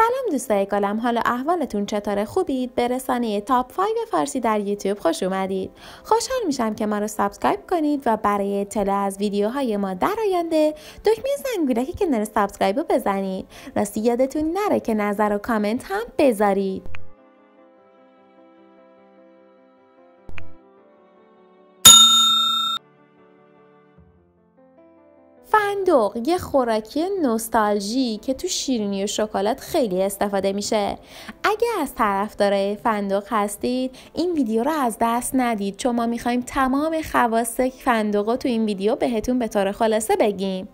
سلام دوستای گلم، حالا احوالتون چطوره؟ خوبید؟ به رسانه تاپ 5 فارسی در یوتیوب خوش اومدید. خوشحال میشم که ما رو سابسکرایب کنید و برای اطلاع از ویدیوهای ما در آینده دکمه زنگولکی کنار سابسکرایب رو بزنید. راستی یادتون نره که نظر و کامنت هم بذارید. فندق یه خوراکی نوستالژی که تو شیرینی و شکلات خیلی استفاده میشه. اگه از طرفدارای فندق هستید این ویدیو رو از دست ندید، چون ما میخوایم تمام خواص فندق رو تو این ویدیو بهتون به طور خلاصه بگیم.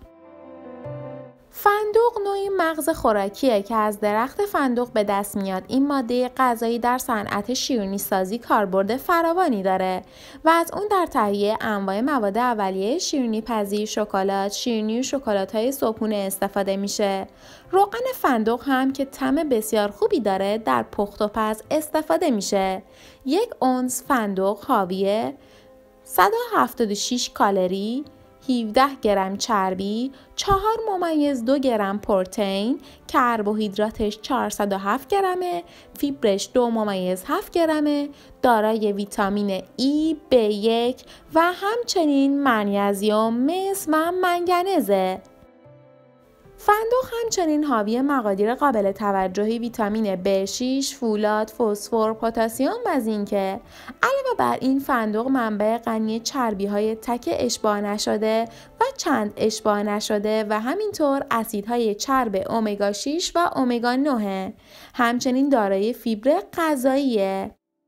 فندق نوعی مغز خوراکیه که از درخت فندق به دست میاد. این ماده غذایی در صنعت شیرینی سازی کاربرد فراوانی داره و از اون در تهیه انواع مواد اولیه شیرینی پزی، شکلات، شیرینی و شکلات‌های صبحونه استفاده میشه. روغن فندق هم که طعم بسیار خوبی داره در پخت و پز استفاده میشه. 1 اونس فندق حاوی 176 کالری، 17 گرم چربی، 4.2 گرم پروتئین، کربوهیدراتش 407 گرمه، فیبرش 2.7 گرمه، دارای ویتامین E، B1 و همچنین منیزیم، مس و منگنزه. فندق همچنین حاوی مقادیر قابل توجهی ویتامین B6، فولاد، فسفر، پتاسیم و زینکه. علاوه بر این فندق منبع غنی چربی‌های تک اشباع نشده و چند اشباع نشده و همینطور اسیدهای چرب امگا 6 و امگا 9. همچنین دارای فیبر غذاییه.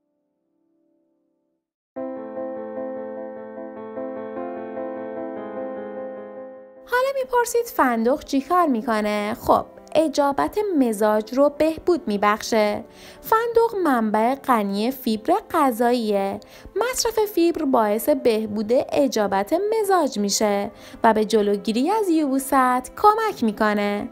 حالا میپرسید فندق چی کار میکنه؟ خب اجابت مزاج رو بهبود میبخشه. فندق منبع غنی فیبر غذاییه. مصرف فیبر باعث بهبود اجابت مزاج میشه و به جلوگیری از یبوست کمک میکنه.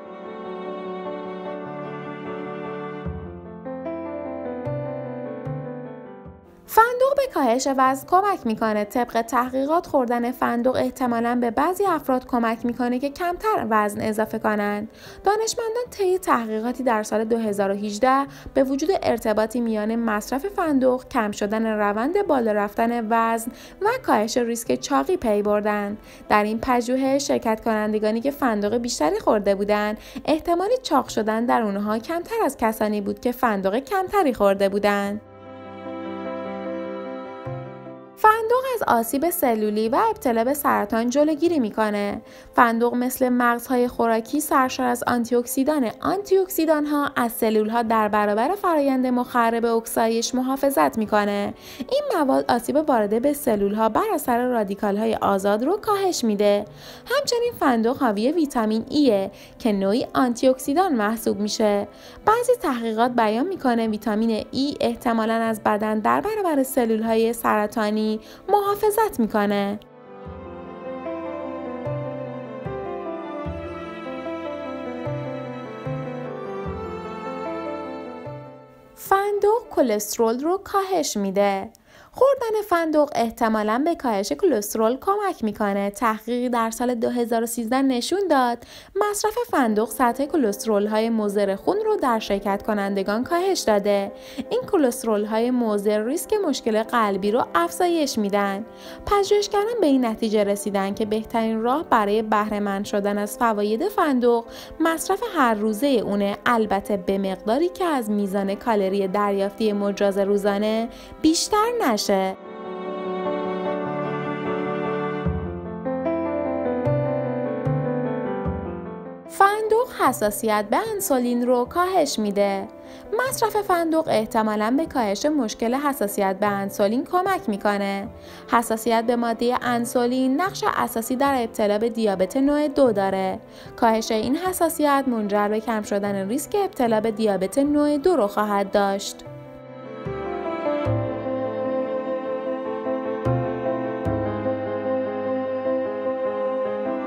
فندق به کاهش وزن کمک میکنه. طبق تحقیقات خوردن فندق احتمالاً به بعضی افراد کمک میکنه که کمتر وزن اضافه کنند. دانشمندان طی تحقیقاتی در سال 2018 به وجود ارتباطی میان مصرف فندق، کم شدن روند بالا رفتن وزن و کاهش ریسک چاقی پی بردند. در این پژوهش شرکت کنندگانی که فندق بیشتری خورده بودند، احتمال چاق شدن در اونها کمتر از کسانی بود که فندق کمتری خورده بودند. فندق از آسیب سلولی و ابتلا به سرطان جلوگیری میکنه. فندق مثل مغزهای خوراکی سرشار از آنتی ها از سلول ها در برابر فرایند مخرب اکسایش محافظت میکنه. این مواد آسیب وارده به سلول ها بر اثر رادیکال های آزاد رو کاهش میده. همچنین فندق حاوی ویتامین ایه که نوعی آنتی اکسیدان محسوب میشه. بعضی تحقیقات بیان میکنه ویتامین ای احتمالاً از بدن در برابر سلول های سرطانی محافظت میکنه. فندق کلسترول رو کاهش میده. خوردن فندق احتمالاً به کاهش کلسترول کمک میکنه. تحقیقی در سال 2013 نشون داد مصرف فندق سطح کلسترول های مضر خون رو در شرکت کنندگان کاهش داده. این کلسترول های مضر ریسک مشکل قلبی رو افزایش میدن. پژوهشگران به این نتیجه رسیدن که بهترین راه برای بهره مند شدن از فواید فندق مصرف هر روزه اونه، البته به مقداری که از میزان کالری دریافتی مجاز روزانه بیشتر نشه. فندق حساسیت به انسولین رو کاهش میده. مصرف فندق احتمالاً به کاهش مشکل حساسیت به انسولین کمک میکنه. حساسیت به ماده انسولین نقش اساسی در ابتلا به دیابت نوع 2 داره. کاهش این حساسیت منجر به کم شدن ریسک ابتلا به دیابت نوع 2 رو خواهد داشت.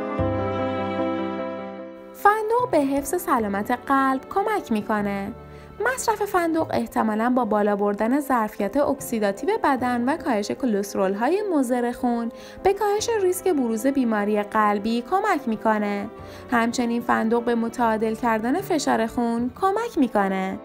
به حفظ سلامت قلب کمک میکنه. مصرف فندق احتمالاً با بالا بردن ظرفیت اکسیداتیو بدن و کاهش کلسترول‌های مضر خون به کاهش ریسک بروز بیماری قلبی کمک میکنه. همچنین فندق به متعادل کردن فشار خون کمک میکنه.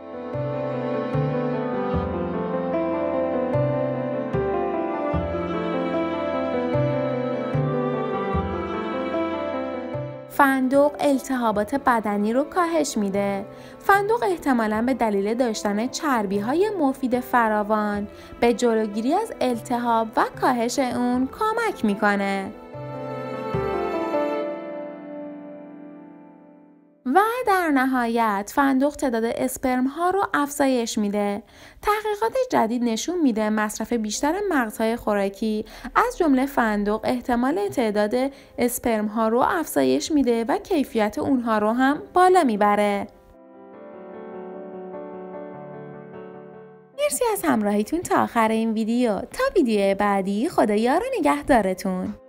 فندق التهابات بدنی رو کاهش میده. فندق احتمالاً به دلیل داشتن چربی‌های مفید فراوان به جلوگیری از التهاب و کاهش اون کمک میکنه. و در نهایت فندق تعداد اسپرم ها رو افزایش میده. تحقیقات جدید نشون میده مصرف بیشتر مغزهای خوراکی از جمله فندق احتمال تعداد اسپرم ها رو افزایش میده و کیفیت اونها رو هم بالا میبره. مرسی از همراهیتون تا آخر این ویدیو. تا ویدیو بعدی خدا یار و نگهدارتون.